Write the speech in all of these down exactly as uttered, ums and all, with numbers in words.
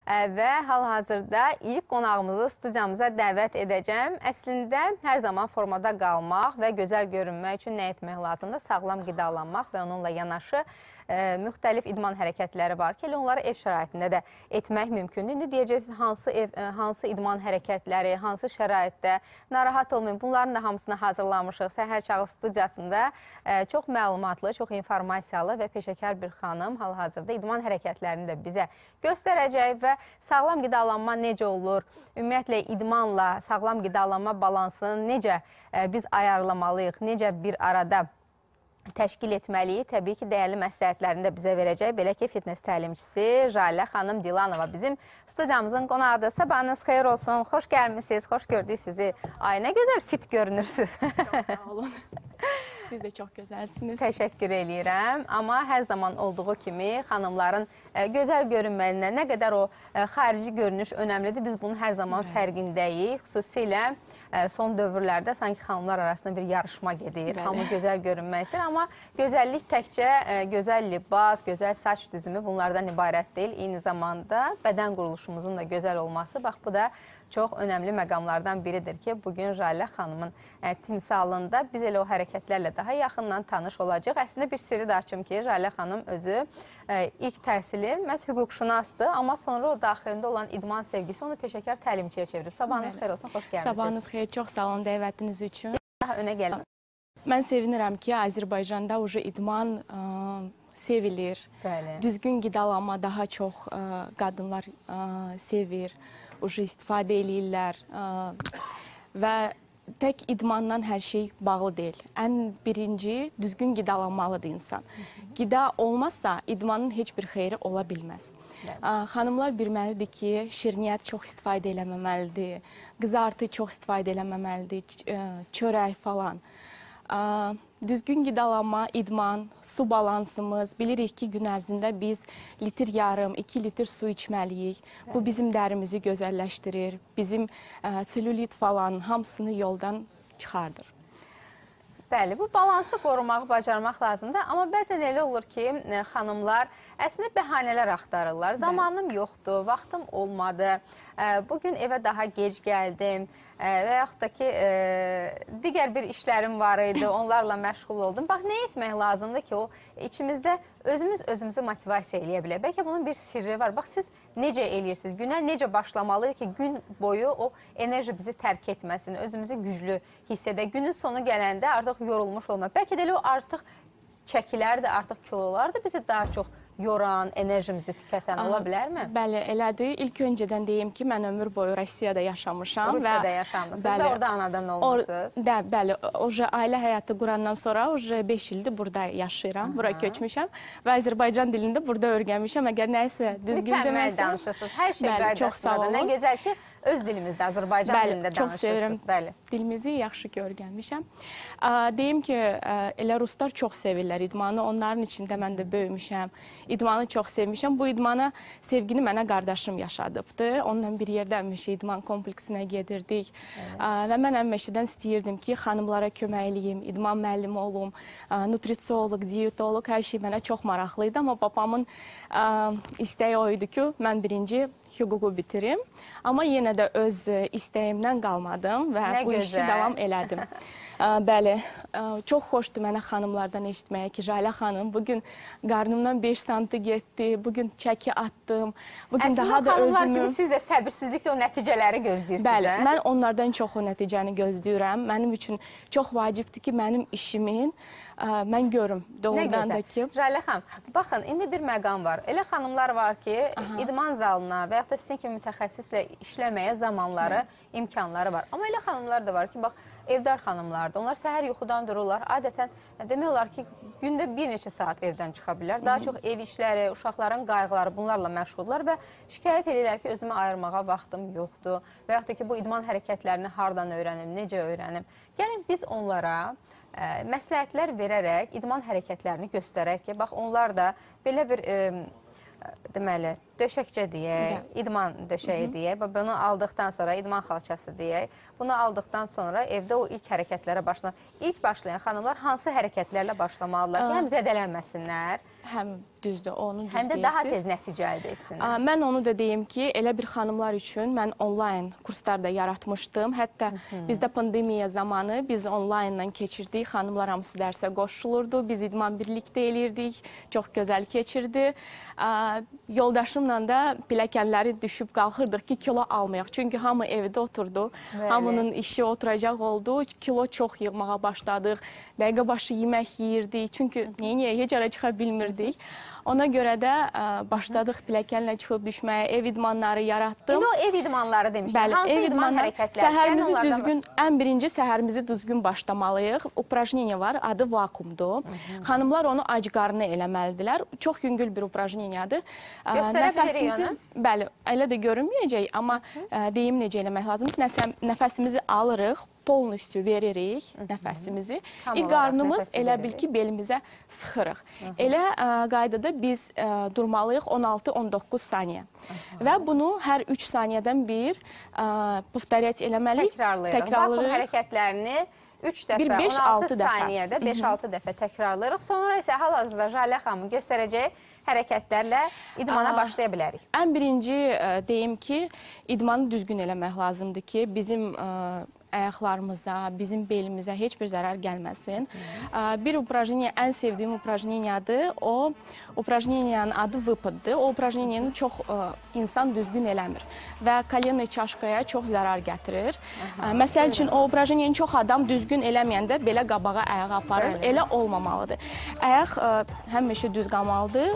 Və hal-hazırda ilk qonağımızı studiyamıza dəvət edəcəm. Əslində, hər zaman formada qalmaq və gözəl görünmək üçün nə etmək lazımdır? Sağlam qidalanmaq və onunla yanaşı e, müxtəlif idman hərəkətləri var ki, onları ev şəraitində də etmək mümkündür. İndi deyəcəksiniz, hansı, ev, hansı idman hərəkətləri, hansı şəraitdə narahat olmayın. Bunların da hamısını hazırlamışıq. Səhər Çağı studiyasında e, çox məlumatlı, çox informasiyalı və peşəkar bir xanım hal-hazırda idman hərəkətlərini də bizə göstərəcək və sağlam qidalanma necə olur, ümumiyyətlə idmanla sağlam qidalanma balansını necə e, biz ayarlamalıyıq, necə bir arada təşkil etməliyik. Təbii ki, dəyərli məsləhətlərini də bizə verəcək. Belə ki, fitness təlimçisi Jalə xanım Dilanova bizim studiyamızın qonağıdır. Sabahınız xeyir olsun, xoş gəlmişsiniz, xoş gördük sizi. Ay, nə gözəl fit görünürsünüz. Çox sağ olun. Siz də çox gözəlsiniz. Təşəkkür eləyirəm. Amma hər zaman olduğu kimi xanımların e, gözəl görünməyinə nə qədər o e, xarici görünüş önəmlidir. Biz bunun hər zaman evet. fərqindəyik. Xüsusilə e, son dövrlərdə sanki xanımlar arasında bir yarışma gedir. Bəli. Hamı gözəl görünmək istəyir. Amma gözəllik təkcə e, gözəl libas, gözəl saç düzümü bunlardan ibarət deyil. Eyni zamanda bədən quruluşumuzun da gözəl olması. Bax, bu da çox önəmli məqamlardan biridir ki, bugün Jalə xanımın e, timsalında biz elə o hərəkətlərlə daha yaxından tanış olacaq. Əslində bir sirri də açım ki, Jalə xanım özü e, ilk təhsili məhz hüquqşünasdır, amma sonra o daxilində olan idman sevgisi onu peşəkar təlimçiyə çevirib. Sabahınız xeyir olsun, xoş gəlmişsiniz. Sabahınız xeyir, çox sağ olun dəvətiniz üçün. Daha önə gəlin. Mən sevinirəm ki, Azərbaycanda ucu idman ə, sevilir. Bəli. Düzgün qidalanma daha çox ə, qadınlar ə, sevir. Ucu istifadə eləyirlər ə, və tək idmandan hər şey bağlı deyil. Ən birinci, düzgün qidalanmalıdır insan. Qida olmazsa idmanın heç bir xeyri ola bilməz. Ə, xanımlar bilməlidir ki, şirniyyat çox istifadə eləməməlidir, qızartı çox istifadə eləməməlidir, çörək falan. Ə, düzgün qidalanma, idman, su balansımız, bilirik ki, gün ərzində biz litr yarım, iki litr su içməliyik. Evet. Bu bizim dərimizi gözəlləşdirir, bizim ə, selülit falan hamısını yoldan çıxardır. Bəli, bu balansı qorumağı bacarmaq lazımdır. Amma bəzən elə olur ki, xanımlar əslində bəhanələr axtarırlar. Zamanım yoxdur, vaxtım olmadı, bugün evə daha gec gəldim və yaxud da ki, digər bir işlərim var idi, onlarla məşğul oldum. Bax, nə etmək lazımdır ki, o içimizdə özümüz özümüzü motivasiya eləyə bilər. Bəlkə bunun bir sirri var. Bax, siz necə eləyirsiniz? Günə necə başlamalıyıq ki, gün boyu o enerji bizi tərk etməsin, özümüzü güclü hiss edək. Günün sonu gələndə artıq yorulmuş olmaq. Bəlkə də elə o artıq çəkilərdir, artıq kilolardır bizi daha çox yoran, enerjimizi tükətən ola bilərmi? Bəli, elədir. İlk öncədən deyim ki, mən ömür boyu Rusiyada yaşamışam. Rusiyada yaşamışsınız və orada anadan olmuşsunuz. Or, də, bəli, oje, ailə həyatı qurandan sonra beş ildir burada yaşayıram, Aha. bura köçmüşəm və Azərbaycan dilində burada öyrənmişəm. Əgər nəyisə düzgün deməsəm... Mükəmməl danışırsınız, hər şey qaydasındadır. Nə gözəl ki, öz dilimizdə, Azərbaycan bəli, dilində danışırsınız. Çox sevirəm. Bəli. Dilimizi yaxşı ki, öyrənmişəm. Deyim ki, elə ruslar çox sevirlər idmanı. Onların içində mən də böyümüşəm. İdmanı çox sevmişəm. Bu idmana sevgini mənə qardaşım yaşadıbdır. Onunla bir yerdə Əmməşə idman kompleksinə gedirdik. Evet. Və mən Əmməşədən istəyirdim ki, xanımlara kömək eləyim, idman müəllimi olum, nutrisiolog, diyetolog, hər şey mənə çox maraqlıydı. Amma papamın istəyi o idi ki, mən birinci hüququ bitirim. Amma yenə də öz istəyimdən qalmadım və nə bu gözəl. işi davam elədim. Bəli, çox xoşdur mənə xanımlardan eşitməyə ki, Jalə xanım, bugün qarnımdan beş santi getdi, bugün çəki atdım, bugün Əslində, daha da özümü... Əslində, xanımlar kimi siz də səbirsizliklə o nəticələri gözləyirsiniz. Bəli, hə? mən onlardan çox o nəticəni gözləyirəm. Mənim üçün çox vacibdir ki, mənim işimin mən görüm doğrudan da ki... Jalə xanım, baxın, indi bir məqam var. Elə xanımlar var ki, Aha. idman zalına və yaxud da sizin kimi mütəxəssislə işləməyə zamanları, Hı. imkanları var. Amma elə xanımlar da var ki, bax, evdar xanımlardır. Onlar səhər yuxudan dururlar. Adətən demək olar ki, gündə bir neçə saat evdən çıxa bilər. Daha çox ev işləri, uşaqların qayğıları bunlarla məşğuldurlar və şikayət edirlər ki, özümü ayırmağa vaxtım yoxdur. Və yaxud da ki, bu idman hərəkətlərini hardan öyrənim, necə öyrənim. Gəlin biz onlara ə, məsləhətlər verərək idman hərəkətlərini göstərək ki, bax onlar da belə bir ə, deməli, döşəkcə deyək, idman döşəyi deyək. Bunu aldıqdan sonra idman xalçası deyək. Bunu aldıqdan sonra evdə o ilk hərəkətlərə başlamaq. İlk başlayan xanımlar hansı hərəkətlərlə başlamalılar ki, həm zədələnməsinlər, həm düzdür, onu düz həm də daha tez nəticə əldə etsinlər. Mən onu da deyim ki, elə bir xanımlar üçün mən onlayn kurslar da yaratmışdım. Hətta bizdə pandemiya zamanı biz onlayndan keçirdik. Xanımlar hamısı dərsə qoşulurdu. Biz idman birlikdə elirdik. Çox gözəl keçirdi. Yoldaşımla da pilləkənləri düşüb qalxırdıq ki, kilo almayaq. Çünki hamı evdə oturdu. Hamının işi oturacaq oldu. Kilo çox yığmağa başladıq. Dəqiqə başı yemək yeyirdik. Çünki niyə, heç ara çıxa bilmirdik. Ona görə də başladıq pilləkənlə çıxıb düşməyə, ev idmanları yaratdım. İndi o ev idmanları demişlər. Hansı idman hərəkətləri? Səhərimizi düzgün, ən birinci səhərimizi düzgün başlamalıyıq. Uprajneniya var, adı vakuumdur. Xanımlar onu ac qarnına eləməlidirlər. Çox yüngül bir uprajneniyadır. Göstərə bilirik onu? Bəli, elə də görünməyəcək, amma deyim necə eləmək lazımdır. Nəfəsimizi alırıq, polnüstü veririk nəfəsimizi. Qarnımız elə bil ki, belimizə sıxırıq. Elə qaydada biz durmalıyıq on altı on doqquz saniyə. Və bunu hər üç saniyədən bir повторять eləməliyik. Təkrarlayırıq. Vakuum hərəkətlərini üç dəfə, on altı saniyədə beş altı dəfə təkrarlayırıq. Sonra isə hal-hazırda Jalə xanımın göstərəcəyi hərəkətlərlə idmana başlaya bilərik. Ən birinci deyim ki, idmanı düzgün eləmək lazımdır ki, bizim ayaqlarımıza, bizim belimizə heç bir zərər gəlməsin. Bir uprajneniya, ən sevdiyim uprajneniyadır. O uprajneniyanın adı выпадdır. O uprajneniyanı çox insan düzgün eləmir və koleno çaşkaya çox zərər gətirir. Məsəl üçün, o uprajneniyanı çox adam düzgün eləməyəndə belə qabağa ayağı aparır. Elə olmamalıdır. Ayaq həmişə düz qalmalıdır.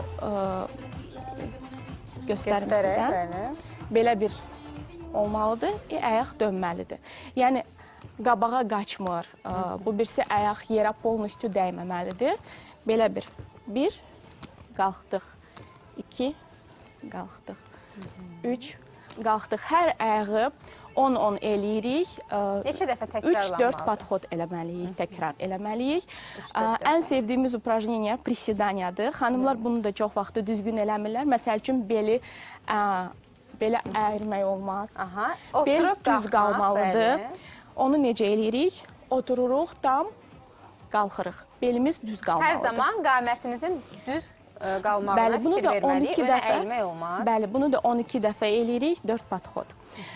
Göstərim sizə. Belə bir olmalıdır, ayaq dönməlidir. Yəni, qabağa qaçmır, bu birisi ayaq yerə polnüstü dəyməməlidir. Belə bir, bir, qalxdıq, iki, qalxdıq, üç, qalxdıq. Hər ayağı on on eləyirik. Neçə dəfə təkrarlanmalıdır? üç dörd podxod eləməliyik, təkrar eləməliyik. Ən sevdiyimiz uprajneniya prisidaniyadır. Xanımlar bunu da çox vaxtı düzgün eləmirlər. Məsəl üçün, beli belə əyirmək olmaz. Bel düz qalmalıdır. Onu necə eləyirik? Otururuq, tam qalxırıq. Belimiz düz qalmalıdır. Hər zaman qamətimizin düz qalmağına fikir verməliyik, önə əyilmək olmaz. Bəli, bunu da on iki dəfə eləyirik, dörd podxod.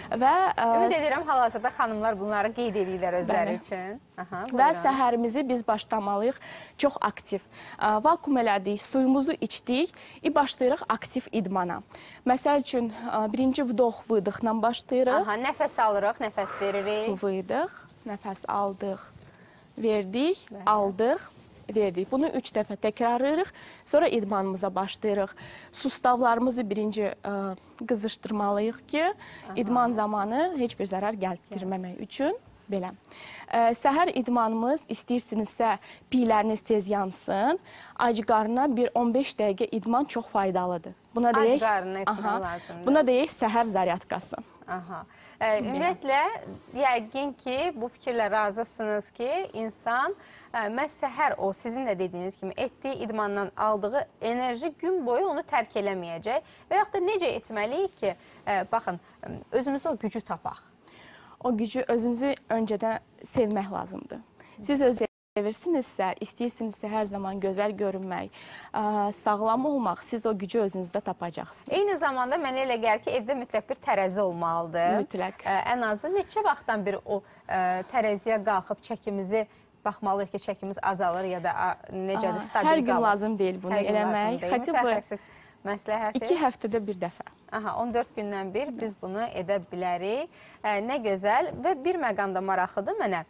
Ümid edirəm, hal-hazırda xanımlar bunları qeyd edirlər özləri üçün. Və səhərimizi biz başlamalıyıq çox aktiv. Vakuum elədik, suyumuzu içdik, başlayırıq aktiv idmana. Məsəl üçün, birinci vdox, vıdıqla başlayırıq. Nəfəs alırıq, nəfəs veririk. Vıdıq, nəfəs aldıq, verdik, aldıq, verdik. Bunu üç dəfə təkrarlayırıq, sonra idmanımıza başlayırıq. Sustavlarımızı birinci qızışdırmalıyıq ki, idman zamanı heç bir zərər gəldirməmək üçün. Belə. Səhər idmanımız, istəyirsinizsə, piyləriniz tez yansın. Ac qarnına bir on beş dəqiqə idman çox faydalıdır. Ac qarnına etmək lazımdır. Buna deyək, səhər zaryadkası. Ümumiyyətlə, yəqin ki, bu fikirlə razısınız ki, insan məhz səhər o, sizin də dediyiniz kimi, etdiyi idmandan aldığı enerji gün boyu onu tərk eləməyəcək. Və yaxud da necə etməliyik ki, baxın, özümüzdə o gücü tapaq. O gücü özünüzü öncədən sevmək lazımdır. Siz özünüzü sevirsinizsə, istəyirsinizsə hər zaman gözəl görünmək, sağlam olmaq, siz o gücü özünüzdə tapacaqsınız. Eyni zamanda mənə elə gəlir ki, evdə mütləq bir tərəzi olmalıdır. Mütləq. Ən azı neçə vaxtdan bir o tərəziyə qalxıb çəkimizi baxmalıyıq ki, çəkimiz azalır ya da necədir, stabil qalır. Hər gün lazım deyil bunu eləmək. Mütəxəssiz məsləhəti. İki həftədə bir dəfə. on dörd gündən bir biz bunu edə bilərik. Nə gözəl və bir məqamda maraqlıdır mənə.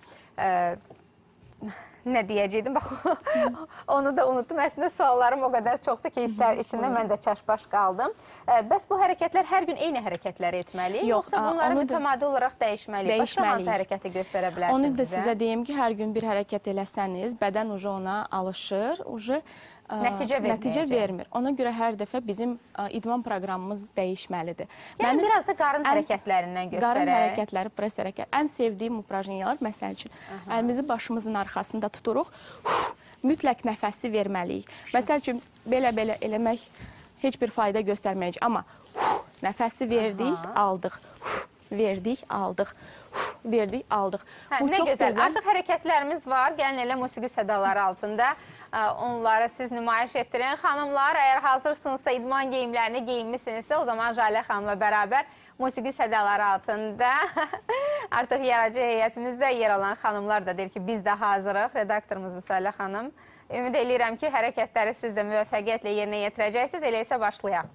Nə deyəcəkdim, bax, onu da unuttum. Əslində, suallarım o qədər çoxdur ki, işlər içində mən də çaşbaş qaldım. Bəs bu hərəkətlər hər gün eyni hərəkətləri etməliyik, yoxsa bunları mütəmadi olaraq dəyişməliyik? Başqa hansı hərəkəti göstərə bilərsiniz bizə? Onu da sizə deyim ki, hər gün bir hərəkət eləsəniz, bədən ona alışır, nəticə vermir. Ona görə hər dəfə bizim idman proqramımız dəyişməlidir. Yəni, biraz da qarın hərəkətlərindən göstərək. Qarın hərəkətləri, pres hərəkət. Ən sevdiyim uprajneniyalar, məsəl üçün, əlimizi başımızın arxasında tuturuq, mütləq nəfəsi verməliyik. Məsəl üçün, belə-belə eləmək heç bir fayda göstərməyəcək. Amma Nəfəsi verdik, Aha. aldıq. Verdik, aldıq. Verdik, aldıq. Hə, Bu nə çox gözəl. gözəl. Artıq hərəkətlərimiz var. Gəlin elə musiqi sədaları altında onları siz nümayiş etdirin. Xanımlar, əgər hazırsınızsa, idman geyimlərini geyinmişsinizsə, o zaman Jalə xanımla bərabər musiqi sədaları altında artıq yaradıcı heyətimizdə yer alan xanımlar da deyir ki, biz də hazırıq. Redaktorumuz Vüsalə xanım. Ümid edirəm ki, hərəkətləri siz də müvəffəqiyyətlə yerinə yetirəcəksiniz. Elə isə başlayaq.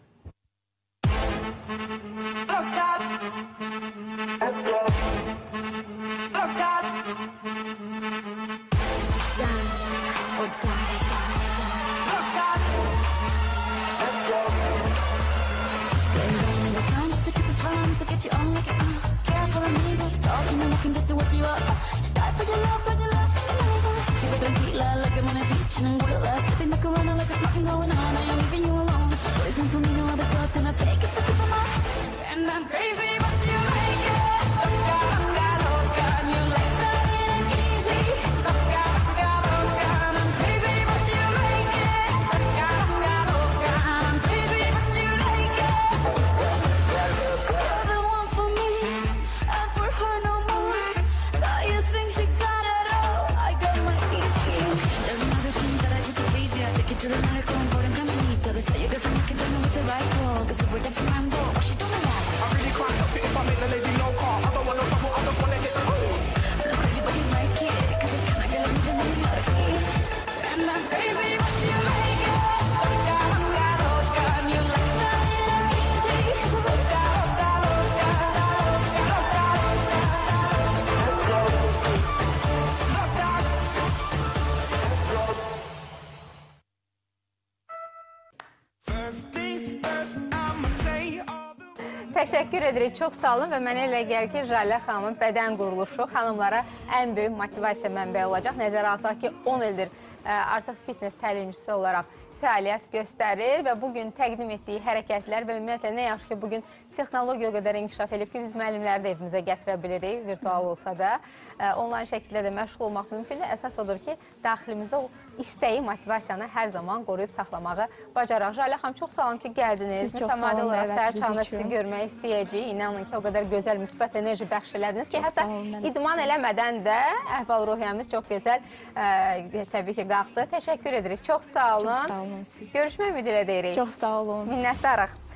You on like it, uh, careful of me, but talking and walking just to work you up. Start for your love, but your love's forever. See what don't feel like, like I'm on a beach and I'm well, sipping back around like there's nothing going on. I am leaving you alone. Always one for me, no other girl's gonna take it to keep them up. And I'm crazy, but you like it. Loca, loca, loca, and you like that it ain't easy. Loca, loca, loca, and I'm crazy, but you like it. Loca, loca, loca, and I'm crazy, but you like it. To the night, come por en caminito. They say you're good for making them know it's the right call. Cause we were dancing around, but what she don't like. I really can't help it if I make the lady no call. I don't want no trouble, I just wanna hit the road. And I'm crazy, but you like it. Cause I can't get it, even when you like it. And I'm crazy, but you like it. Loca, loca, loca, and you like that it ain't easy. Loca, loca, loca, loca, loca, loca, loca, loca. Təşəkkür edirik, çox sağ olun və mənə elə gəlir ki, Jalə xanımın bədən quruluşu xanımlara ən böyük motivasiya mənbəyi olacaq. Nəzərə alsaq ki, on ildir artıq fitness təlimçisi olaraq fəaliyyət göstərir və bugün təqdim etdiyi hərəkətlər və ümumiyyətlə nə yaxşı ki, bugün texnologiya o qədər inkişaf edib ki, biz müəllimləri də evimizə gətirə bilirik, virtual olsa da. Onlayn şəkildə də məşğul olmaq mümkündür. Əsas odur ki, daxilimizdə o istəyi, motivasiyanı hər zaman qoruyub saxlamağı bacaraq. Jalə xanım, çox sağ olun ki, gəldiniz. Siz çox sağ olun, olaraq səhər çağında sizi görmək istəyəcəyik. İnanın ki, o qədər gözəl, müsbət enerji bəxş elədiniz ki, hətta idman eləmədən də əhval-ruhiyyəmiz çox gözəl təbii ki, qalxdı. Təşəkkür edirik. Çox sağ olun. Çox sağ olun siz. Görüşmək ümidi ilə deyirik. Çox sağ olun. Minnətdarıq.